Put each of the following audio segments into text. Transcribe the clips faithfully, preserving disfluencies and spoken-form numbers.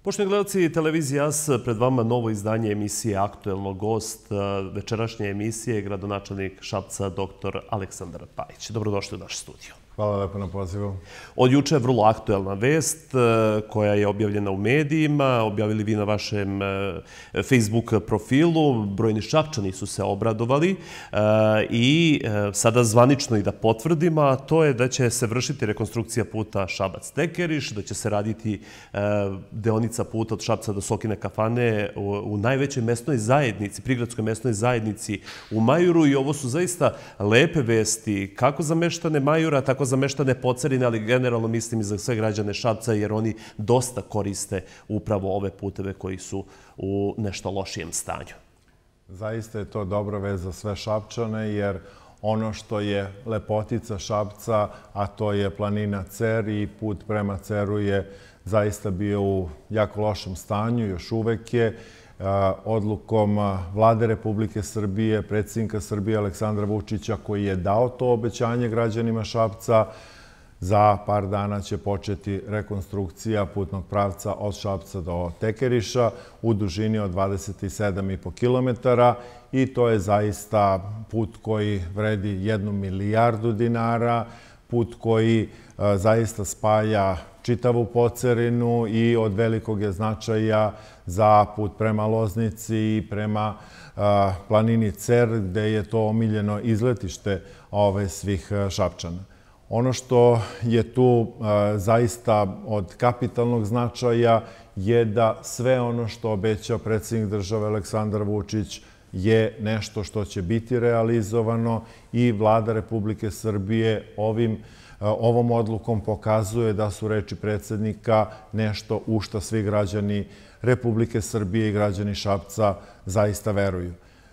Poštovani gledalci, televizija As, pred vama novo izdanje emisije Aktuelno. Gost večerašnje emisije je gradonačelnik Šapca, doktor Aleksandar Pajić. Dobrodošli u naš studio. Hvala lepo na pozivu. Od juče je vrlo aktuelna vest koja je objavljena u medijima. Objavili vi na vašem Facebook profilu. Brojni Šapčani su se obradovali i sada zvanično i da potvrdimo, a to je da će se vršiti rekonstrukcija puta Šabac-Tekeriš, da će se raditi deonica puta od Šapca do Sokine kafane u najvećoj mesnoj zajednici, prigradskoj mesnoj zajednici u Majuru, i ovo su zaista lepe vesti kako za meštane Majura, tako za meštane Pocerine, ali generalno mislim i za sve građane Šapca, jer oni dosta koriste upravo ove puteve koji su u nešto lošijem stanju. Zaista je to dobra vest za sve Šapčane, jer ono što je lepotica Šapca, a to je planina Cer, i put prema Ceru je zaista bio u jako lošem stanju, još uvek je. Odlukom Vlade Republike Srbije, predsjednika Srbije Aleksandra Vučića, koji je dao to obećanje građanima Šapca, za par dana će početi rekonstrukcija putnog pravca od Šapca do Tekeriša u dužini od dvadeset sedam i po kilometara, i to je zaista put koji vredi jednu milijardu dinara, put koji zaista spaja čitavu Pocerinu i od velikog je značaja za put prema Loznici i prema planini Cer, gde je to omiljeno izletište svih Šapčana. Ono što je tu zaista od kapitalnog značaja je da sve ono što obećao predsjednik države Aleksandar Vučić je nešto što će biti realizovano, i Vlada Republike Srbije ovim Ovom odlukom pokazuje da su reči predsjednika nešto u šta svi građani Republike Srbije i građani Šapca zaista veruju.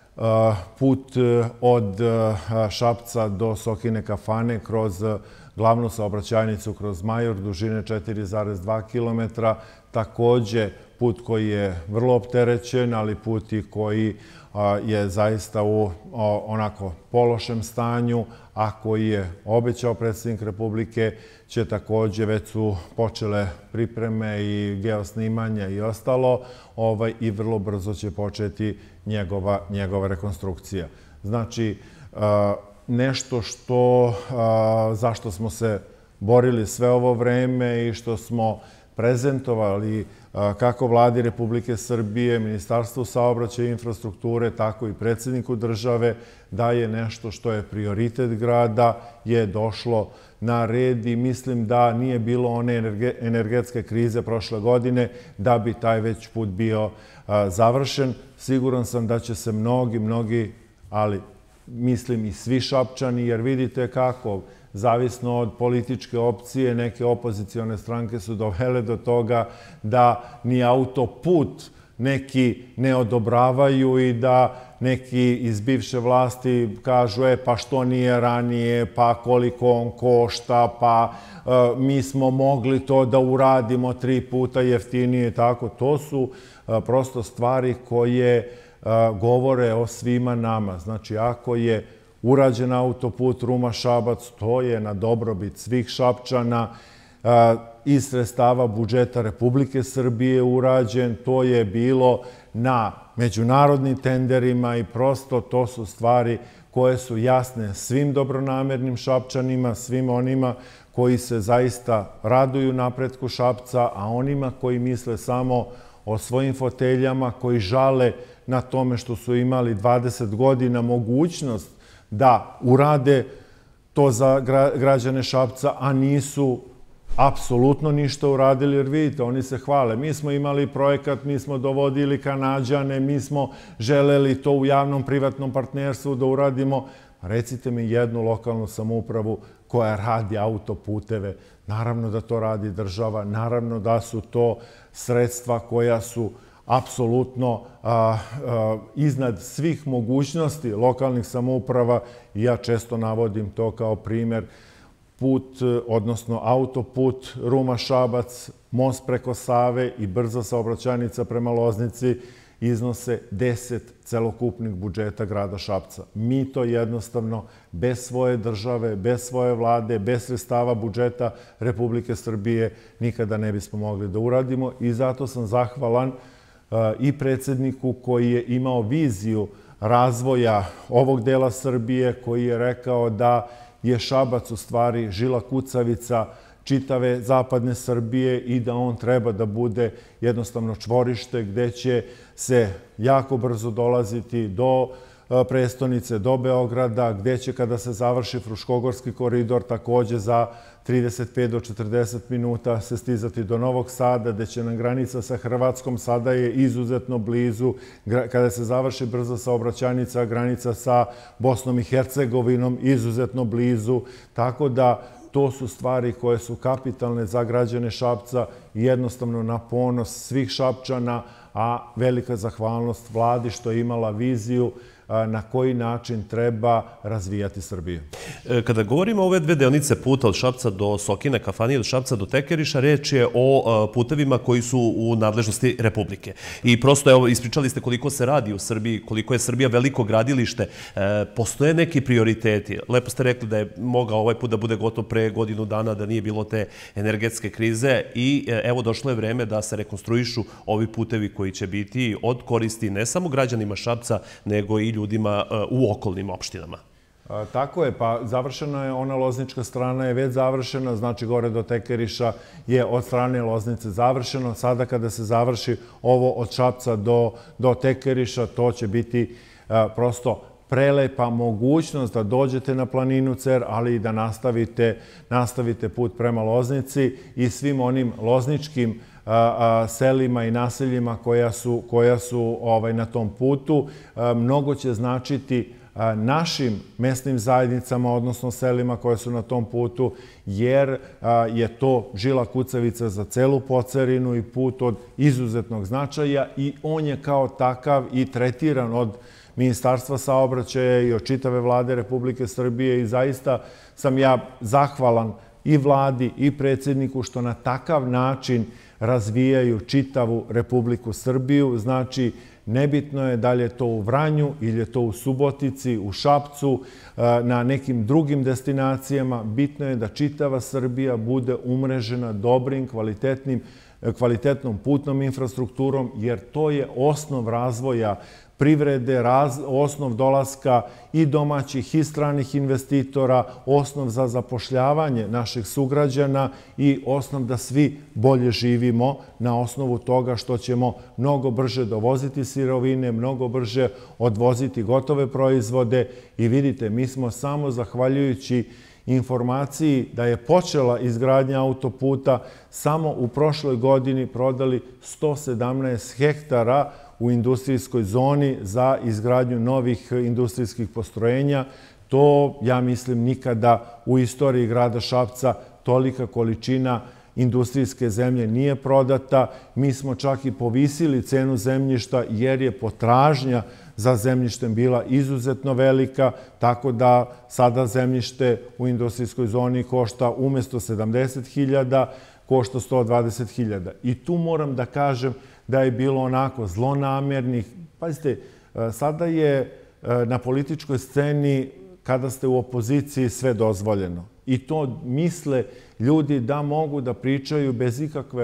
Put od Šapca do Sokine kafane kroz glavnu saobraćajnicu kroz Majur dužine četiri zarez dva kilometra, takođe put koji je vrlo opterećen, ali put i koji je zaista u onako pološem stanju, a koji je obećao predsjednik Republike, će takođe, već su počele pripreme i geosnimanja i ostalo, i vrlo brzo će početi njegova rekonstrukcija. Znači, nešto što, zašto smo se borili sve ovo vreme i što smo prezentovali kako Vladi Republike Srbije, Ministarstvu saobraćaja i infrastrukture, tako i predsjedniku države, da je nešto što je prioritet grada, je došlo na red, i mislim da nije bilo one energetske krize prošle godine da bi taj već put bio završen. Siguran sam da će se mnogi, mnogi, ali mislim i svi Šapčani, jer vidite kako, zavisno od političke opcije, neke opozicione stranke su dovele do toga da ni autoput neki ne odobravaju i da neki iz bivše vlasti kažu, e, pa što nije ranije, pa koliko on košta, pa mi smo mogli to da uradimo tri puta jeftinije, tako. To su prosto stvari koje govore o svima nama. Znači, ako je urađen autoput Ruma-Šabac, to je na dobrobit svih Šapčana, iz sredstava budžeta Republike Srbije urađen, to je bilo na međunarodnim tenderima, i prosto to su stvari koje su jasne svim dobronamernim Šapčanima, svim onima koji se zaista raduju napretku Šapca, a onima koji misle samo o svojim foteljama, koji žale na tome što su imali dvadeset godina mogućnost da urade to za građane Šapca, a nisu apsolutno ništa uradili, jer vidite, oni se hvale. Mi smo imali projekat, mi smo dovodili Kanađane, mi smo želeli to u javnom privatnom partnerstvu da uradimo. Recite mi jednu lokalnu samoupravu koja radi autoputeve. Naravno da to radi država, naravno da su to sredstva koja su apsolutno iznad svih mogućnosti lokalnih samouprava, i ja često navodim to kao primer. Put, odnosno autoput Ruma-Šabac, most preko Save i brza saobraćajnica prema Loznici iznose deset celokupnih budžeta grada Šapca. Mi to jednostavno bez svoje države, bez svoje vlade, bez sredstava budžeta Republike Srbije nikada ne bismo mogli da uradimo i zato sam zahvalan i predsjedniku koji je imao viziju razvoja ovog dela Srbije, koji je rekao da je Šabac u stvari žila kucavica čitave zapadne Srbije i da on treba da bude jednostavno čvorište gde će se jako brzo dolaziti do prestonice, do Beograda, gde će kada se završi Fruškogorski koridor takođe za trideset pet do četrdeset minuta se stizati do Novog Sada, gde će nam granica sa Hrvatskom sada je izuzetno blizu. Kada se završi brza saobraćajnica, granica sa Bosnom i Hercegovinom izuzetno blizu. Tako da to su stvari koje su kapitalne za građane Šapca i jednostavno na ponos svih Šapčana, a velika zahvalnost vladi što je imala viziju na koji način treba razvijati Srbiju. Kada govorimo o ove dve deonice puta od Šapca do Sokine kafanije, od Šapca do Tekeriša, reč je o putevima koji su u nadležnosti Republike. I prosto, evo, ispričali ste koliko se radi u Srbiji, koliko je Srbija veliko gradilište. Postoje neki prioriteti. Lepo ste rekli da je mogao ovaj put da bude gotov pre godinu dana, da nije bilo te energetske krize i evo došlo je vreme da se rekonstruišu ovi putevi koji će biti od koristi ne samo građanima Šapca, nego i ljudima u okolnim opštinama. Tako je, pa završena je ona loznička strana, je već završena, znači gore do Tekeriša je od strane Loznice završeno. Sada kada se završi ovo od Šapca do Tekeriša, to će biti prosto prelepa mogućnost da dođete na planinu Cer, ali i da nastavite put prema Loznici i svim onim lozničkim selima i naseljima koja su na tom putu. Mnogo će značiti našim mesnim zajednicama, odnosno selima koje su na tom putu, jer je to žila kucavica za celu Pocerinu i put od izuzetnog značaja i on je kao takav i tretiran od Ministarstva saobraćaja i od čitave vlade Republike Srbije i zaista sam ja zahvalan i vladi i predsjedniku što na takav način razvijaju čitavu Republiku Srbiju. Znači, nebitno je da li je to u Vranju ili je to u Subotici, u Šapcu, na nekim drugim destinacijama. Bitno je da čitava Srbija bude umrežena dobrim, kvalitetnom putnom infrastrukturom, jer to je osnov razvoja privrede, osnov dolaska i domaćih i stranih investitora, osnov za zapošljavanje naših sugrađana i osnov da svi bolje živimo na osnovu toga što ćemo mnogo brže dovoziti sirovine, mnogo brže odvoziti gotove proizvode i vidite, mi smo samo zahvaljujući informaciji da je počela izgradnja autoputa samo u prošloj godini prodali sto sedamnaest hektara u industrijskoj zoni za izgradnju novih industrijskih postrojenja. To, ja mislim, nikada u istoriji grada Šapca tolika količina industrijske zemlje nije prodata. Mi smo čak i povisili cenu zemljišta jer je potražnja za zemljištem bila izuzetno velika, tako da sada zemljište u industrijskoj zoni košta umesto sedamdeset hiljada, košta sto dvadeset hiljada. I tu moram da kažem da je bilo onako zlonamernih. Pazite, sada je na političkoj sceni, kada ste u opoziciji, sve dozvoljeno. I to misle ljudi da mogu da pričaju bez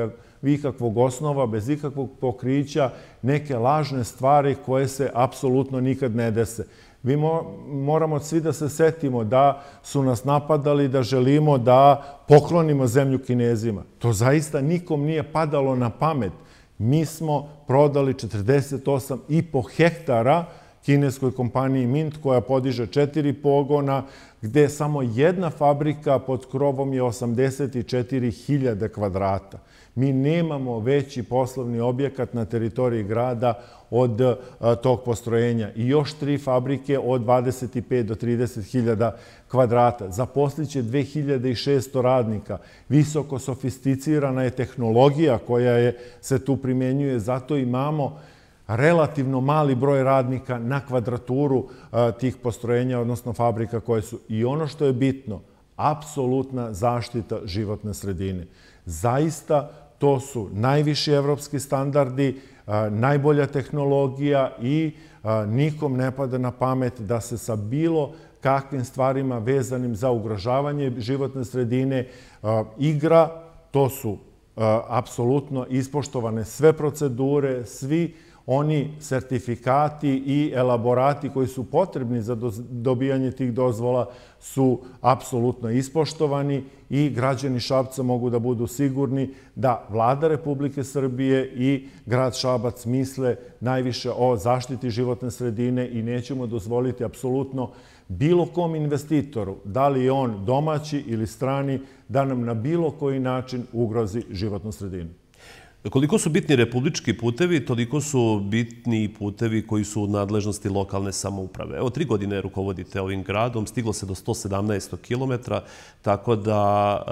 ikakvog osnova, bez ikakvog pokrića, neke lažne stvari koje se apsolutno nikad ne dese. Mi moramo svi da se setimo da su nas napadali, da želimo da poklonimo zemlju Kinezima. To zaista nikom nije padalo na pamet. Mi smo prodali četrdeset osam i po hektara kineskoj kompaniji Mint koja podiže četiri pogona, gde samo jedna fabrika pod krovom je osamdeset četiri hiljade kvadrata. Mi nemamo veći poslovni objekat na teritoriji grada od tog postrojenja i još tri fabrike od dvadeset pet do trideset hiljada kvadrata. Zaposliće dve hiljade šesto radnika. Visoko sofisticirana je tehnologija koja se tu primenjuje, zato imamo relativno mali broj radnika na kvadraturu tih postrojenja, odnosno fabrika koje su. I ono što je bitno, apsolutna zaštita životne sredine. Zaista, to su najviši evropski standardi, najbolja tehnologija i nikom ne pada na pamet da se sa bilo kakvim stvarima vezanim za ugrožavanje životne sredine igra. To su apsolutno ispoštovane sve procedure, svi oni sertifikati i elaborati koji su potrebni za dobijanje tih dozvola su apsolutno ispoštovani i građani Šapca mogu da budu sigurni da Vlada Republike Srbije i grad Šabac misle najviše o zaštiti životne sredine i nećemo dozvoliti apsolutno bilo kom investitoru, da li je on domaći ili strani, da nam na bilo koji način ugrozi životnu sredinu. Koliko su bitni republički putevi, toliko su bitni i putevi koji su u nadležnosti lokalne samouprave. Evo, tri godine rukovodite ovim gradom, stiglo se do sto sedamnaest kilometara, tako da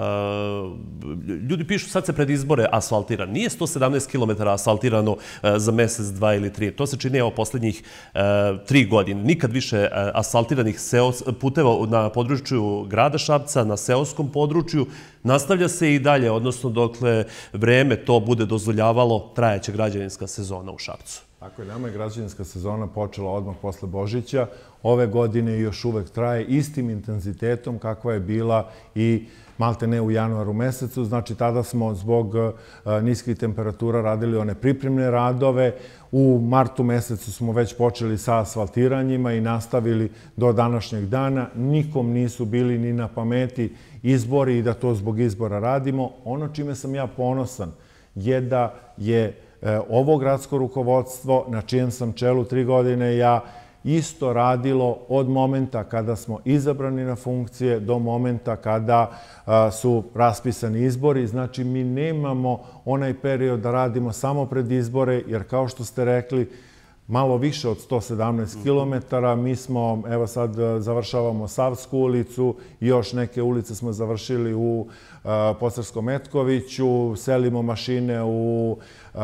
ljudi pišu sad se pred izbore asfaltira. Nije sto sedamnaest kilometara asfaltirano za mesec, dva ili tri. To se čini evo poslednjih tri godine. Nikad više asfaltiranih puteva na području grada Šapca, na seoskom području. Nastavlja se i dalje, odnosno dokle vreme to bude dozvoljavalo, trajaće građevinska sezona u Šapcu. Tako je, nama je građevinska sezona počela odmah posle Božića. Ove godine još uvek traje istim intenzitetom kakva je bila i malte ne u januaru mesecu. Znači, tada smo zbog niskih temperatura radili one pripremne radove. U martu mesecu smo već počeli sa asfaltiranjima i nastavili do današnjeg dana. Nikom nisu bili ni na pameti izbori i da to zbog izbora radimo. Ono čime sam ja ponosan je da je ovo gradsko rukovodstvo, na čijem sam čelu tri godine, ja isto radilo od momenta kada smo izabrani na funkcije do momenta kada su raspisani izbori. Znači, mi nemamo onaj period da radimo samo pred izbore, jer kao što ste rekli, malo više od sto sedamnaest kilometara. Mi smo, evo sad završavamo Savsku ulicu, još neke ulice smo završili u Pocarskom Metkoviću, selimo mašine u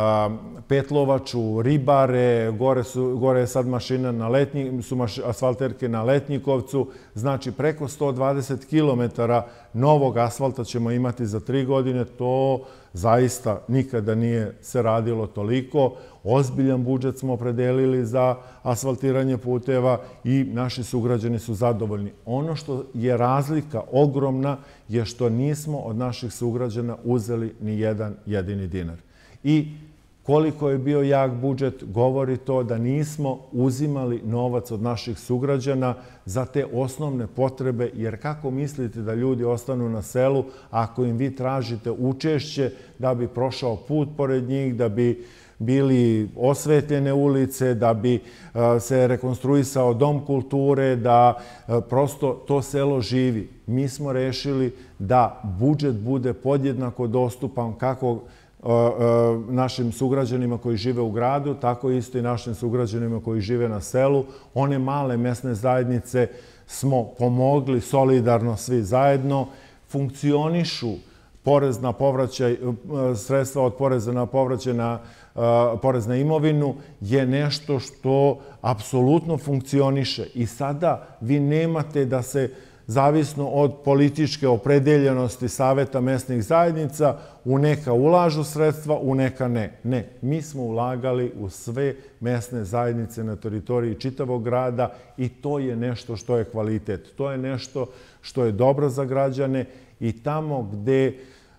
Petlovaču, Ribare, gore je sad mašina na Letnji, su asfalterke na Letnjikovcu. Znači, preko sto dvadeset kilometara novog asfalta ćemo imati za tri godine. To zaista nikada nije se radilo toliko. Ozbiljan budžet smo opredelili za asfaltiranje puteva i naši sugrađani su zadovoljni. Ono što je razlika ogromna je što nismo od naših sugrađana uzeli ni jedan jedini dinar. I koliko je bio jak budžet, govori to da nismo uzimali novac od naših sugrađana za te osnovne potrebe, jer kako mislite da ljudi ostanu na selu ako im vi tražite učešće da bi prošao put pored njih, da bi bili osvetljene ulice, da bi se rekonstruisao dom kulture, da prosto to selo živi. Mi smo rešili da budžet bude podjednako dostupan kako našim sugrađanima koji žive u gradu, tako isto i našim sugrađanima koji žive na selu. One male mesne zajednice smo pomogli solidarno svi zajedno. Funkcionišu porez na povraćaj, sredstva od poreza na povraćaj na porez na imovinu je nešto što apsolutno funkcioniše. I sada vi nemate da se, zavisno od političke opredeljenosti Saveta mesnih zajednica, u neka ulažu sredstva, u neka ne. Ne, mi smo ulagali u sve mesne zajednice na teritoriji čitavog grada i to je nešto što je kvalitet. To je nešto što je dobro za građane i tamo gde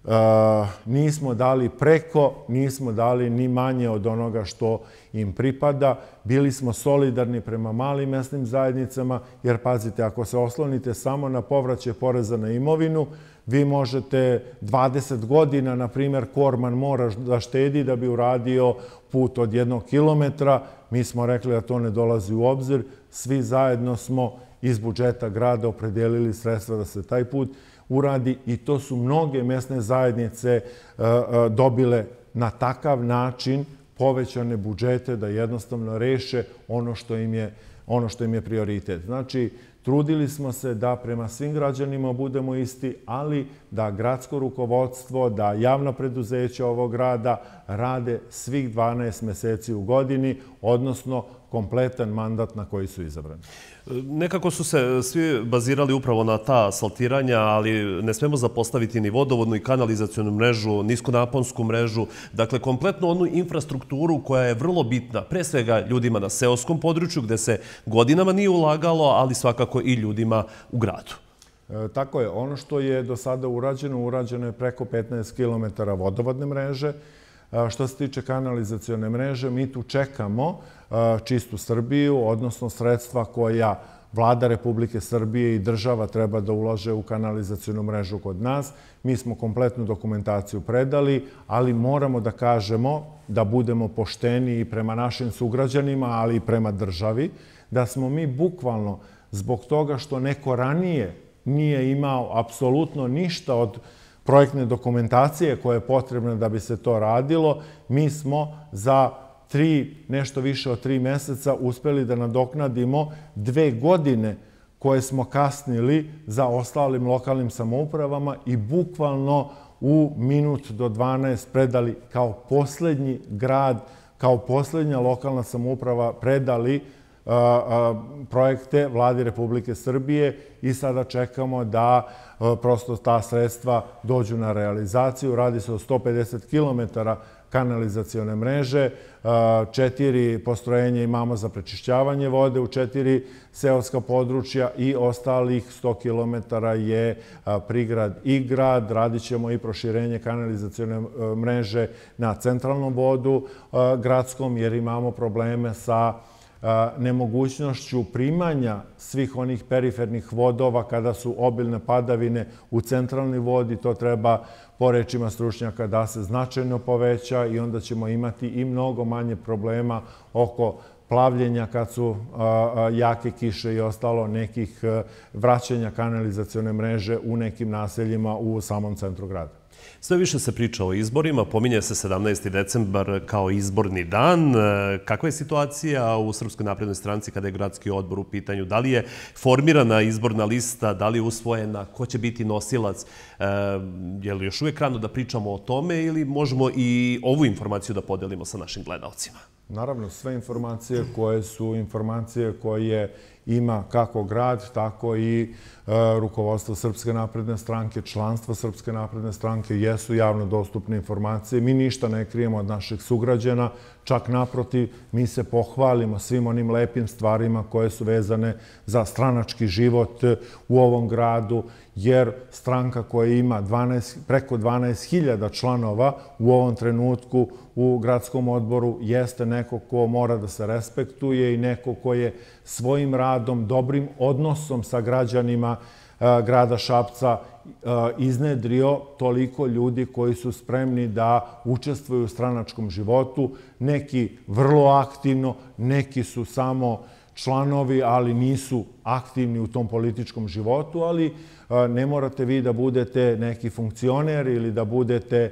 nismo dali preko, nismo dali ni manje od onoga što im pripada. Bili smo solidarni prema malim mesnim zajednicama, jer pazite, ako se oslonite samo na povraćaj poreza na imovinu, vi možete dvadeset godina, na primjer, Korman mora da štedi da bi uradio put od jednog kilometra. Mi smo rekli da to ne dolazi u obzir. Svi zajedno smo iz budžeta grada opredelili sredstva da se taj put uradi i to su mnoge mesne zajednice dobile na takav način povećane budžete da jednostavno reše ono što im je, ono što im je prioritet. Znači, trudili smo se da prema svim građanima budemo isti, ali da gradsko rukovodstvo, da javna preduzeća ovog grada rade svih dvanaest meseci u godini, odnosno kompletan mandat na koji su izabrani. Nekako su se svi bazirali upravo na ta asfaltiranja, ali ne smemo zapostaviti ni vodovodnu i kanalizacionu mrežu, niskonaponsku mrežu, dakle kompletno onu infrastrukturu koja je vrlo bitna, pre svega ljudima na seoskom području gde se godinama nije ulagalo, ali svakako i ljudima u gradu. Tako je. Ono što je do sada urađeno, urađeno je preko petnaest kilometara vodovodne mreže. Što se tiče kanalizacione mreže, mi tu čekamo Čistu Srbiju, odnosno sredstva koja Vlada Republike Srbije i država treba da ulaže u kanalizacionu mrežu kod nas. Mi smo kompletnu dokumentaciju predali, ali moramo da kažemo da budemo pošteni i prema našim sugrađanima, ali i prema državi, da smo mi bukvalno zbog toga što neko ranije nije imao apsolutno ništa od projektne dokumentacije koja je potrebna da bi se to radilo, mi smo za tri, nešto više od tri meseca uspeli da nadoknadimo dve godine koje smo kasnili za ostalim lokalnim samoupravama i bukvalno u minut do dvanaest predali kao poslednji grad, kao poslednja lokalna samouprava predali projekte Vladi Republike Srbije i sada čekamo da prosto ta sredstva dođu na realizaciju. Radi se o sto pedeset kilometara kanalizacione mreže, četiri postrojenja imamo za prečišćavanje vode u četiri seoska područja i ostalih sto kilometara je prigrad i grad. Radit ćemo i proširenje kanalizacione mreže na centralnom vodu gradskom jer imamo probleme sa nemogućnošću primanja svih onih perifernih vodova kada su obilne padavine u centralnoj vodi. To treba, po rečima stručnjaka, da se značajno poveća i onda ćemo imati i mnogo manje problema oko plavljenja kad su jake kiše i ostalo nekih vraćanja kanalizacione mreže u nekim naseljima u samom centru grada. Sve više se priča o izborima, pominje se sedamnaesti decembar kao izborni dan. Kakva je situacija u Srpskoj naprednoj stranci kada je gradski odbor u pitanju? Da li je formirana izborna lista, da li je usvojena, ko će biti nosilac? Je li još uvijek rano da pričamo o tome ili možemo i ovu informaciju da podelimo sa našim gledalcima? Naravno, sve informacije koje su informacije koje ima kako grad, tako i rukovodstvo Srpske napredne stranke, članstvo Srpske napredne stranke jesu javno dostupne informacije. Mi ništa ne krijemo od naših sugrađana, čak naprotiv, mi se pohvalimo svim onim lepim stvarima koje su vezane za stranački život u ovom gradu, jer stranka koja ima preko dvanaest hiljada članova u ovom trenutku u gradskom odboru jeste neko ko mora da se respektuje i neko ko je svojim radom, dobrim odnosom sa građanima grada Šapca iznedrio toliko ljudi koji su spremni da učestvuju u stranačkom životu. Neki vrlo aktivno, neki su samo članovi, ali nisu aktivni u tom političkom životu, ali ne morate vi da budete neki funkcioner ili da budete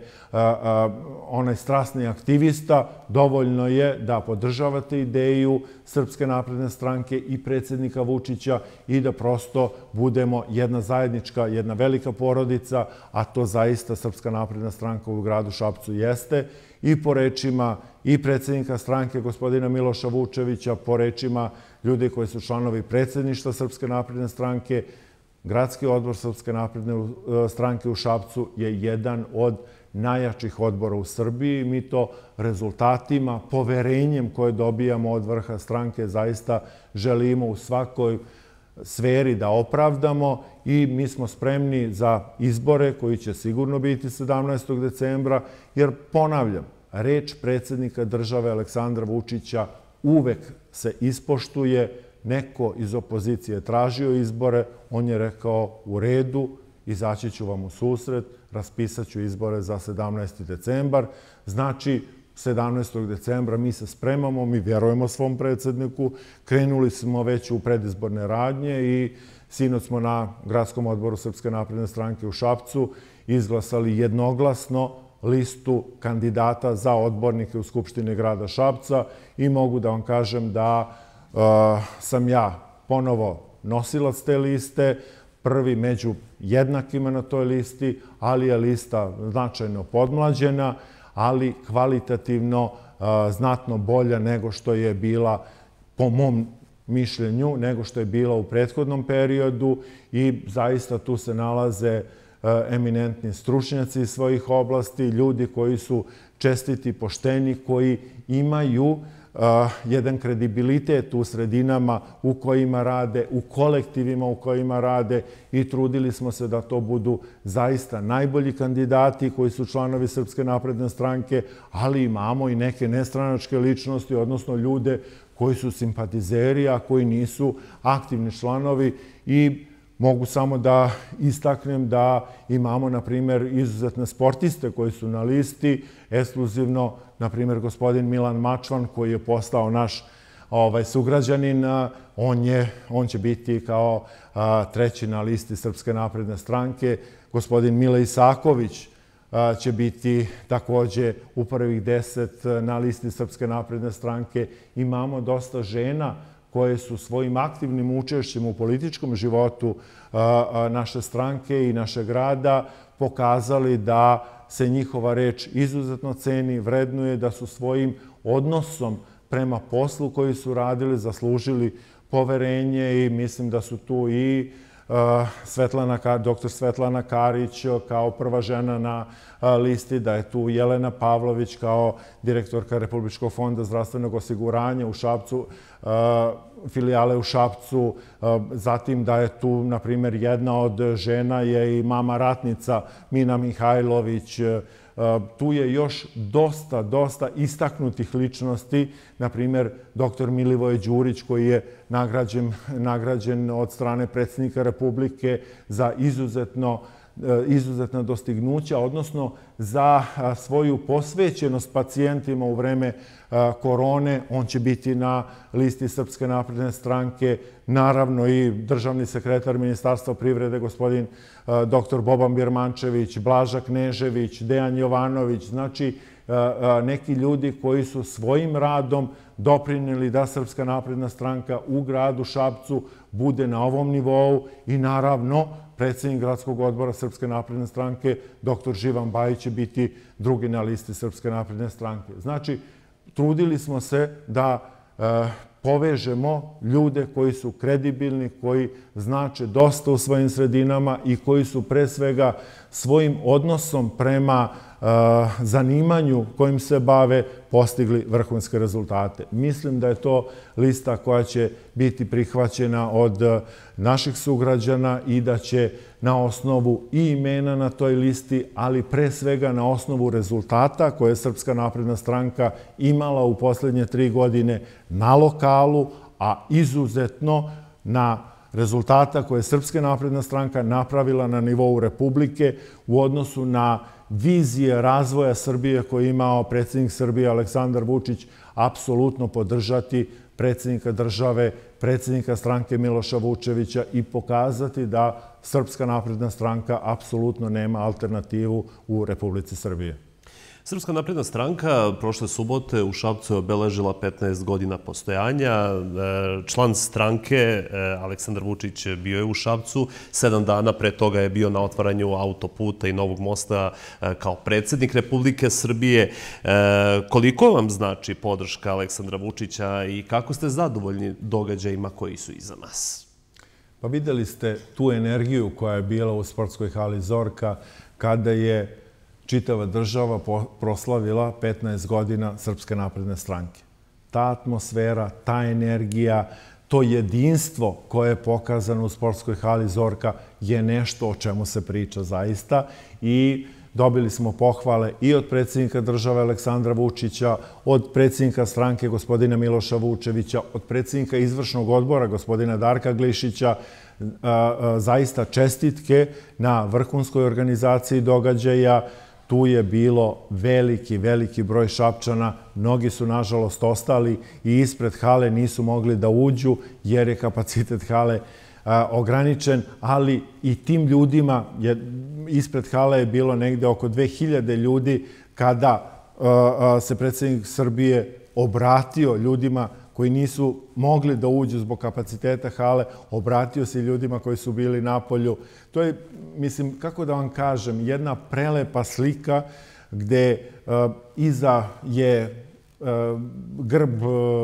onaj strasni aktivista. Dovoljno je da podržavate ideju Srpske napredne stranke i predsjednika Vučića i da prosto budemo jedna zajednička, jedna velika porodica, a to zaista Srpska napredna stranka u gradu Šapcu jeste. I po rečima i predsjednika stranke, gospodina Miloša Vučevića, po rečima ljudi koji su članovi predsjedništva Srpske napredne stranke, Gradski odbor Srpske napredne stranke u Šapcu je jedan od najjačih odbora u Srbiji. Mi to rezultatima, poverenjem koje dobijamo od vrha stranke zaista želimo u svakoj sferi da opravdamo i mi smo spremni za izbore koji će sigurno biti sedamnaestog decembra, jer ponavljam, reč predsjednika države Aleksandra Vučića uvek se ispoštuje. Neko iz opozicije tražio izbore, on je rekao u redu, izaći ću vam u susret, raspisat ću izbore za sedamnaesti decembar. Znači, sedamnaestog decembra mi se spremamo, mi vjerujemo svom predsjedniku, krenuli smo već u predizborne radnje i sinoć smo na Gradskom odboru Srpske napredne stranke u Šapcu izglasali jednoglasno listu kandidata za odbornike u Skupštini grada Šapca i mogu da vam kažem da sam ja ponovo nosilac te liste, prvi među jednakima na toj listi, ali je lista značajno podmlađena, ali kvalitativno znatno bolja nego što je bila po mom mišljenju, nego što je bila u prethodnom periodu i zaista tu se nalaze eminentni stručnjaci iz svojih oblasti, ljudi koji su čestiti, pošteni, koji imaju jedan kredibilitet u sredinama u kojima rade, u kolektivima u kojima rade i trudili smo se da to budu zaista najbolji kandidati koji su članovi Srpske napredne stranke, ali imamo i neke nestranačke ličnosti, odnosno ljude koji su simpatizeri, a koji nisu aktivni članovi i mogu samo da istaknem da imamo, na primjer, izuzetne sportiste koji su na listi, ekskluzivno, na primjer, gospodin Milan Mačvan, koji je postao naš sugrađanin, on će biti kao treći na listi Srpske napredne stranke. Gospodin Mile Isaković će biti takođe u prvih deset na listi Srpske napredne stranke. Imamo dosta žena koje su svojim aktivnim učešćem u političkom životu naše stranke i našeg grada pokazali da se njihova reč izuzetno ceni, vrednuje, da su svojim odnosom prema poslu koji su radili zaslužili poverenje i mislim da su tu i doktor Svetlana Karić kao prva žena na listi, da je tu Jelena Pavlović kao direktorka Republičkog fonda zdravstvenog osiguranja u Šapcu, filijale u Šapcu, zatim da je tu, na primjer, jedna od žena je i mama ratnica Mina Mihajlović. Tu je još dosta, dosta istaknutih ličnosti, na primjer, doktor Milivoje Đurić, koji je nagrađen od strane predsjednika Republike za izuzetna dostignuća, odnosno za svoju posvećenost pacijentima u vreme korone. On će biti na listi Srpske napredne stranke. Naravno i državni sekretar Ministarstva privrede, gospodin doktor Boban Birmančević, Blaža Knežević, Dejan Jovanović. Znači, neki ljudi koji su svojim radom doprinijeli da Srpska napredna stranka u gradu Šapcu bude na ovom nivou i naravno predsjednik gradskog odbora Srpske napredne stranke, doktor Živan Bajić, će biti drugi na listi Srpske napredne stranke. Znači, trudili smo se da povežemo ljude koji su kredibilni, koji znače dosta u svojim sredinama i koji su pre svega svojim odnosom prema zanimanju kojim se bave postigli vrhunske rezultate. Mislim da je to lista koja će biti prihvaćena od naših sugrađana i da će na osnovu i imena na toj listi, ali pre svega na osnovu rezultata koje je Srpska napredna stranka imala u poslednje tri godine na lokalu, a izuzetno na rezultata koje je Srpska napredna stranka napravila na nivou Republike u odnosu na vizije razvoja Srbije koje je imao predsjednik Srbije Aleksandar Vučić, apsolutno podržati predsjednika države, predsjednika stranke Miloša Vučevića i pokazati da Srpska napredna stranka apsolutno nema alternativu u Republici Srbije. Srpska napredna stranka prošle subote u Šapcu je obeležila petnaest godina postojanja. Član stranke Aleksandar Vučić bio je u Šapcu. Sedam dana pre toga je bio na otvaranju autoputa i novog mosta kao predsjednik Republike Srbije. Koliko vam znači podrška Aleksandra Vučića i kako ste zadovoljni događajima koji su iza nas? Pa videli ste tu energiju koja je bila u sportskoj hali Zorka kada je čitava država proslavila petnaest godina Srpske napredne stranke. Ta atmosfera, ta energija, to jedinstvo koje je pokazano u sportskoj hali Zorka je nešto o čemu se priča zaista i dobili smo pohvale i od predsjednika države Aleksandra Vučića, od predsjednika stranke gospodina Miloša Vučevića, od predsjednika izvršnog odbora gospodina Darka Glišića. Zaista čestitke na vrhunskoj organizaciji događaja. Tu je bilo veliki, veliki broj Šapčana. Mnogi su, nažalost, ostali i ispred hale nisu mogli da uđu jer je kapacitet hale ograničen, ali i tim ljudima, ispred hale je bilo negde oko dve hiljade ljudi kada se predsjednik Srbije obratio ljudima koji nisu mogli da uđu zbog kapaciteta hale, obratio se i ljudima koji su bili napolju. To je, mislim, kako da vam kažem, jedna prelepa slika gde iza je grb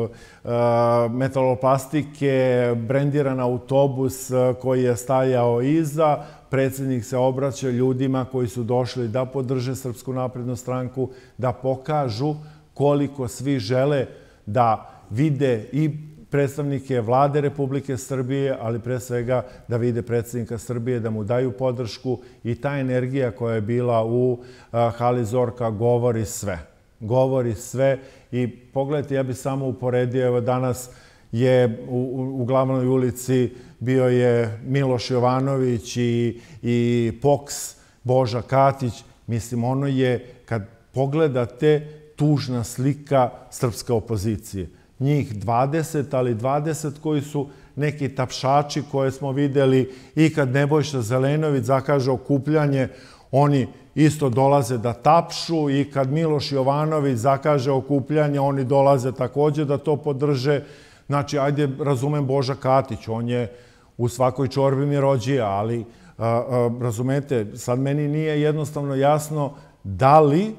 metaloplastike, brendiran autobus koji je stajao iza. Predsjednik se obraća ljudima koji su došli da podrže Srpsku naprednu stranku, da pokažu koliko svi žele da vide i predstavnike vlade Republike Srbije, ali pre svega da vide predsjednika Srbije, da mu daju podršku i ta energija koja je bila u hali Zorka govori sve. Govori sve i pogledajte, ja bih samo uporedio, evo danas je u, u glavnoj ulici bio je Miloš Jovanović i, i Poks, Boža Katić. Mislim, ono je, kad pogledate, tužna slika srpske opozicije. Njih dvadeset, ali dvadeset koji su neki tapšači koje smo videli i kad Nebojša Zelenović zakaže okupljanje, oni isto dolaze da tapšu i kad Miloš Jovanović zakaže okupljanje, oni dolaze također da to podrže. Znači, ajde, razumem Boža Katić, on je u svakoj čorbi mi rođija, ali a, a, razumete, sad meni nije jednostavno jasno da li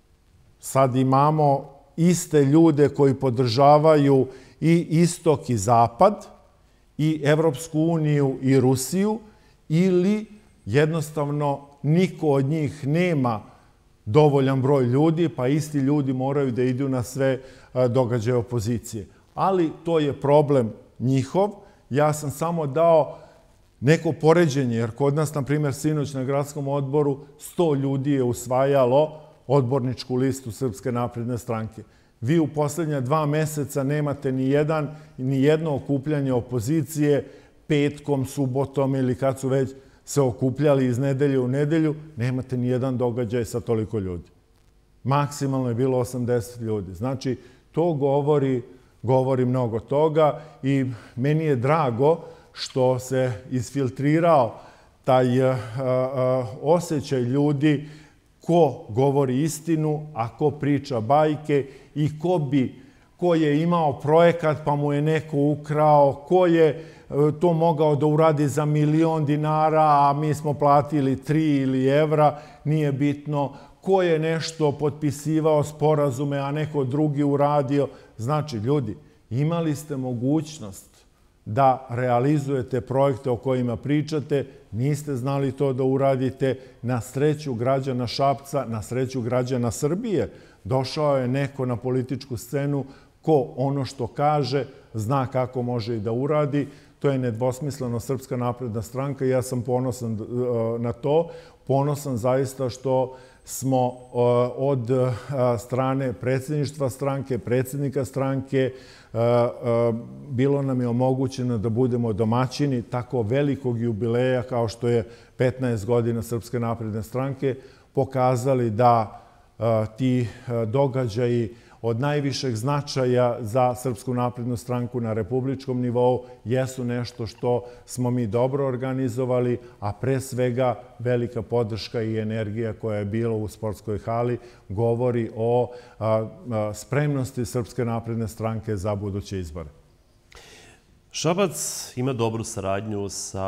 sad imamo iste ljude koji podržavaju i istok i zapad, i Evropsku uniju i Rusiju, ili jednostavno niko od njih nema dovoljan broj ljudi, pa isti ljudi moraju da idu na sve događaje opozicije. Ali to je problem njihov. Ja sam samo dao neko poređenje, jer kod nas, na primjer, sinoć na gradskom odboru sto ljudi je usvajalo odborničku listu Srpske napredne stranke. Vi u posljednja dva meseca nemate ni jedan, ni jedno okupljanje opozicije petkom, subotom ili kad su već se okupljali iz nedelje u nedelju, nemate ni jedan događaj sa toliko ljudi. Maksimalno je bilo osamdeset ljudi. Znači, to govori, govori mnogo toga i meni je drago što se isfiltrirao taj a, a, osjećaj ljudi ko govori istinu, a ko priča bajke i ko bi, ko je imao projekat pa mu je neko ukrao, ko je to mogao da uradi za milion dinara, a mi smo platili tri ili evra, nije bitno, ko je nešto potpisivao sporazume, a neko drugi uradio. Znači, ljudi, imali ste mogućnost da realizujete projekte o kojima pričate, niste znali to da uradite. Na sreću građana Šapca, na sreću građana Srbije, došao je neko na političku scenu ko ono što kaže zna kako može i da uradi. To je nedvosmisleno Srpska napredna stranka i ja sam ponosan na to. Ponosan zaista što smo od strane predsjedništva stranke, predsjednika stranke, bilo nam je omogućeno da budemo domaćini tako velikog jubileja kao što je petnaest godina Srpske napredne stranke, pokazali da ti događaji od najvišeg značaja za Srpsku naprednu stranku na republičkom nivou jesu nešto što smo mi dobro organizovali, a pre svega velika podrška i energija koja je bila u sportskoj hali govori o spremnosti Srpske napredne stranke za buduće izbore. Šabac ima dobru saradnju sa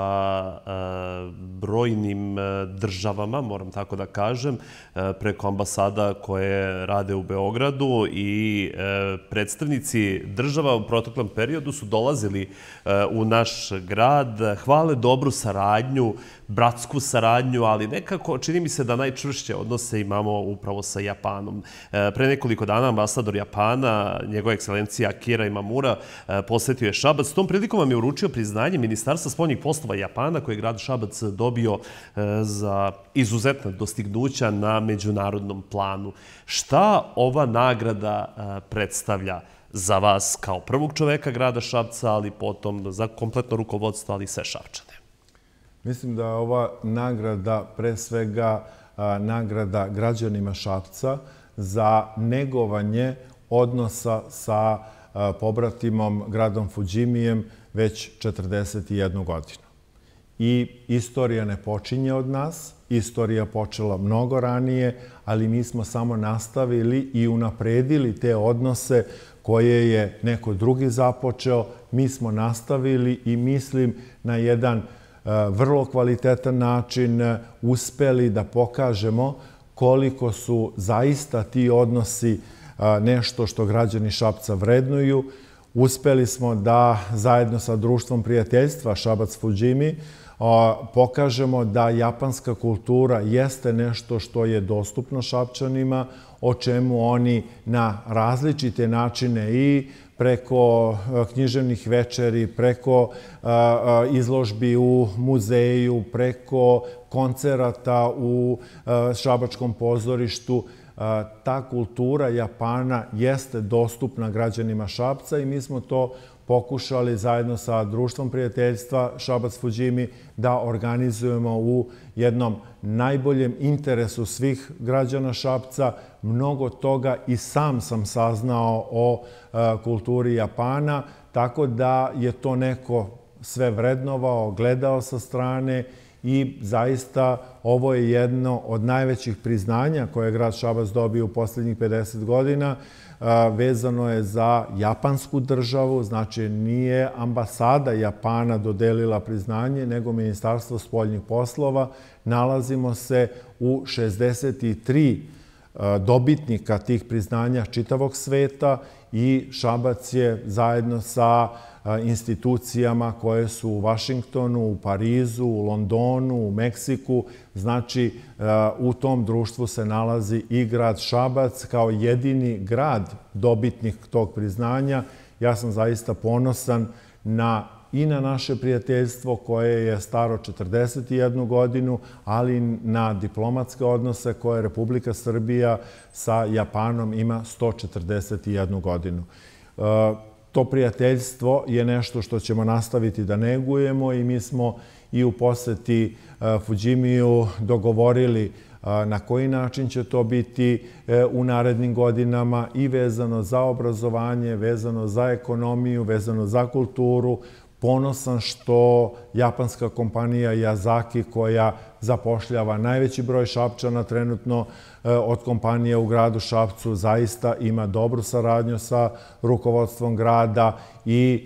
brojnim državama, moram tako da kažem, preko ambasada koje rade u Beogradu i predstavnici država u proteklom periodu su dolazili u naš grad, hvale dobru saradnju, bratsku saradnju, ali nekako čini mi se da najčvršće odnose imamo upravo sa Japanom. Pre nekoliko dana ambasador Japana, njegova ekscelencija Akira Imamura, posjetio je Šabac. Tom prilikom vam je uručio priznanje Ministarstva spoljnih poslova Japana, koje je grad Šabac dobio za izuzetna dostignuća na međunarodnom planu. Šta ova nagrada predstavlja za vas kao prvog čoveka grada Šapca, ali potom za kompletno rukovodstvo, ali i sve Šapčane? Mislim da je ova nagrada pre svega nagrada građanima Šapca za negovanje odnosa sa pobratimom gradom Fuđimijem već četrdeset jednu godinu. I istorija ne počinje od nas, istorija počela mnogo ranije, ali mi smo samo nastavili i unapredili te odnose koje je neko drugi započeo. Mi smo nastavili i mislim na jedan vrlo kvalitetan način uspeli da pokažemo koliko su zaista ti odnosi nešto što građani Šapca vrednuju. Uspeli smo da zajedno sa Društvom prijateljstva Šabac Fujimi pokažemo da japanska kultura jeste nešto što je dostupno Šapčanima, o čemu oni na različite načine i preko književnih večeri, preko izložbi u muzeju, preko koncerata u Šabačkom pozorištu. Ta kultura Japana jeste dostupna građanima Šapca i mi smo to pokušali zajedno sa Društvom prijateljstva Šabac Fujimi da organizujemo u jednom najboljem interesu svih građana Šapca. Mnogo toga i sam sam saznao o kulturi Japana, tako da je to neko sve vrednovao, gledao sa strane i zaista ovo je jedno od najvećih priznanja koje je grad Šabac dobio u poslednjih pedeset godina. Vezano je za japansku državu, znači nije ambasada Japana dodelila priznanje, nego Ministarstvo spoljnih poslova. Nalazimo se u šezdeset tri dobitnika tih priznanja čitavog sveta i Šabac je zajedno sa institucijama koje su u Vašingtonu, u Parizu, u Londonu, u Meksiku. Znači, u tom društvu se nalazi i grad Šabac kao jedini grad dobitnik tog priznanja. Ja sam zaista ponosan na i na naše prijateljstvo koje je staro četrdeset jednu godinu, ali na diplomatske odnose koje Republika Srbija sa Japanom ima sto četrdeset jednu godinu. To prijateljstvo je nešto što ćemo nastaviti da negujemo i mi smo i u poseti Fujimiju dogovorili na koji način će to biti u narednim godinama i vezano za obrazovanje, vezano za ekonomiju, vezano za kulturu. Ponosan što japanska kompanija Yazaki, koja zapošljava najveći broj Šapčana trenutno od kompanije u gradu Šapcu, zaista ima dobru saradnju sa rukovodstvom grada i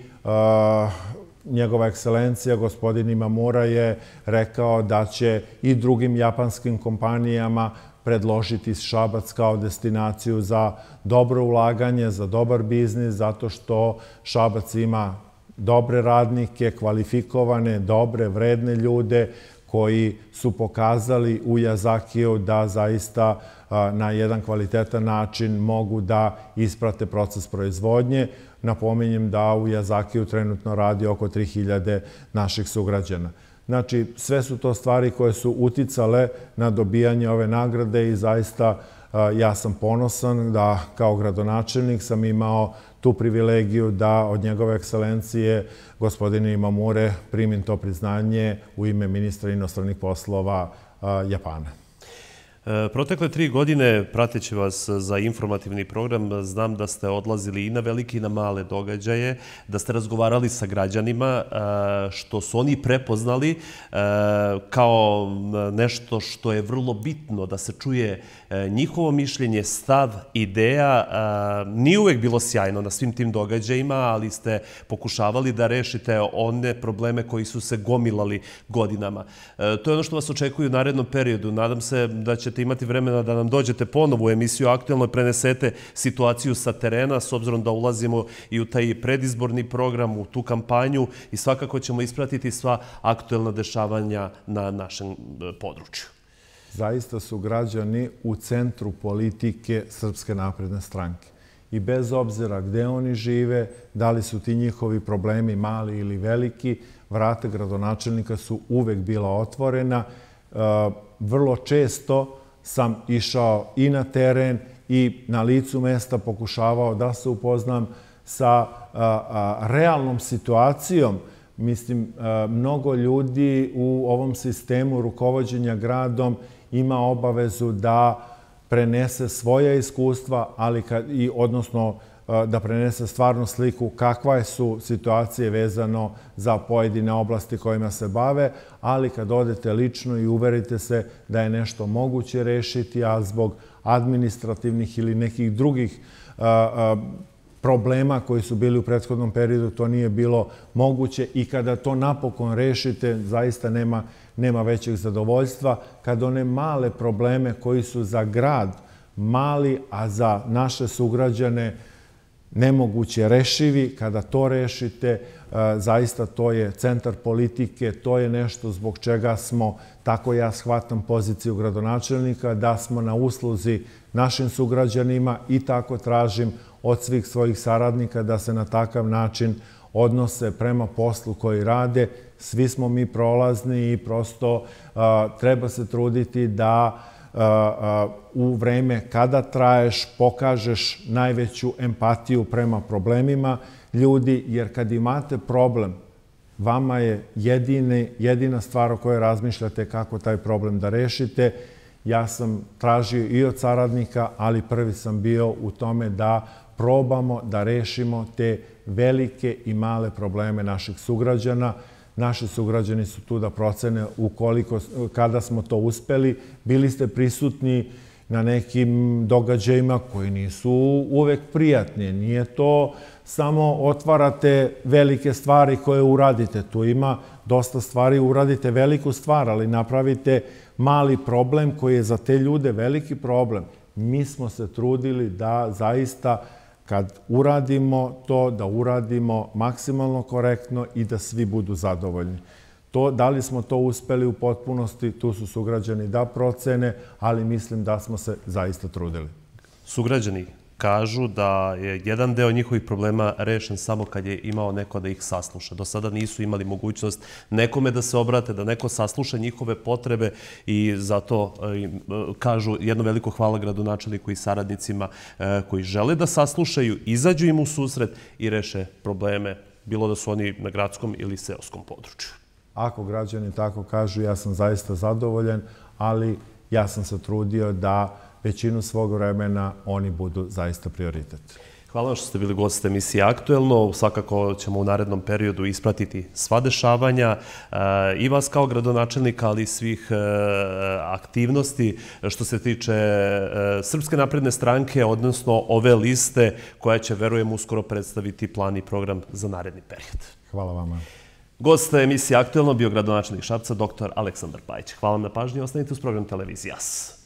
njegova ekscelencija, gospodin Imamura, je rekao da će i drugim japanskim kompanijama predložiti Šabac kao destinaciju za dobro ulaganje, za dobar biznis, zato što Šabac ima dobre radnike, kvalifikovane, dobre, vredne ljude koji su pokazali u Yazakiju da zaista na jedan kvalitetan način mogu da isprate proces proizvodnje. Napominjem da u Yazakiju trenutno radi oko tri hiljade naših sugrađana. Znači, sve su to stvari koje su uticale na dobijanje ove nagrade i zaista ja sam ponosan da kao gradonačelnik sam imao tu privilegiju da od njegove ekscelencije gospodine Imamure primim to priznanje u ime ministra inostranih poslova Japana. Protekle tri godine, prateći vas za informativni program, znam da ste odlazili i na velike i na male događaje, da ste razgovarali sa građanima, što su oni prepoznali kao nešto što je vrlo bitno, da se čuje njihovo mišljenje, stav, ideja. Nije uvek bilo sjajno na svim tim događajima, ali ste pokušavali da rešite one probleme koji su se gomilali godinama. To je ono što vas očekuje u narednom periodu. Nadam se da ćete imati vremena da nam dođete ponovo u emisiju Aktuelno i prenesete situaciju sa terena, s obzirom da ulazimo i u taj predizborni program, u tu kampanju i svakako ćemo ispratiti sva aktuelna dešavanja na našem području. Zaista su građani u centru politike Srpske napredne stranke. I bez obzira gde oni žive, da li su ti njihovi problemi mali ili veliki, vrata gradonačelnika su uvek bila otvorena. Vrlo često sam išao i na teren i na licu mesta pokušavao da se upoznam sa realnom situacijom. Mislim, mnogo ljudi u ovom sistemu rukovođenja gradom ima obavezu da prenese svoja iskustva, ali i odnosno da prenese stvarnu sliku kakva su situacije vezano za pojedine oblasti kojima se bave, ali kad odete lično i uverite se da je nešto moguće rešiti, a zbog administrativnih ili nekih drugih problema koji su bili u prethodnom periodu to nije bilo moguće i kada to napokon rešite, zaista nema nema većeg zadovoljstva. Kad one male probleme koji su za grad mali, a za naše sugrađane nemoguće rešivi. Kada to rešite, zaista to je centar politike, to je nešto zbog čega smo, tako ja shvatam poziciju gradonačelnika, da smo na usluzi našim sugrađanima i tako tražim od svih svojih saradnika da se na takav način odnose prema poslu koji rade. Svi smo mi prolazni i prosto treba se truditi da u vreme kada traješ pokažeš najveću empatiju prema problemima ljudi, jer kad imate problem, vama je jedina stvar o kojoj razmišljate kako taj problem da rešite. Ja sam tražio i od saradnika, ali prvi sam bio u tome da probamo da rešimo te velike i male probleme naših sugrađana. Naši sugrađani su tu da procene ukoliko, kada smo to uspeli. Bili ste prisutni na nekim događajima koji nisu uvek prijatni. Nije to samo otvarate velike stvari koje uradite. Tu ima dosta stvari, uradite veliku stvar, ali napravite mali problem koji je za te ljude veliki problem. Mi smo se trudili da zaista kad uradimo to, da uradimo maksimalno korektno i da svi budu zadovoljni. To, da li smo to uspeli u potpunosti, tu su sugrađani da procene, ali mislim da smo se zaista trudili. Sugrađani kažu da je jedan deo njihovih problema rešen samo kad je imao neko da ih sasluša. Do sada nisu imali mogućnost nekome da se obrate, da neko sasluša njihove potrebe i zato kažu jedno veliko hvala gradonačelniku i saradnicima koji žele da saslušaju, izađu im u susret i reše probleme, bilo da su oni na gradskom ili seoskom području. Ako građani tako kažu, ja sam zaista zadovoljan, ali ja sam se trudio da većinu svog vremena oni budu zaista prioritet. Hvala vam što ste bili gost emisije Aktuelno. Svakako ćemo u narednom periodu ispratiti sva dešavanja i vas kao gradonačelnika, ali i svih aktivnosti što se tiče Srpske napredne stranke, odnosno ove liste koja će, verujem, uskoro predstaviti plan i program za naredni period. Hvala vama. Gost emisije Aktuelno bio gradonačelnik Šapca, doktor Aleksandar Pajić. Hvala vam na pažnji. Ostanite uz program Televizije A S.